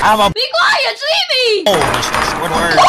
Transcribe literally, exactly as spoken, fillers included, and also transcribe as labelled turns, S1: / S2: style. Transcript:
S1: have a
S2: Be quiet, Sleepy!
S1: oh, Mister Squidward.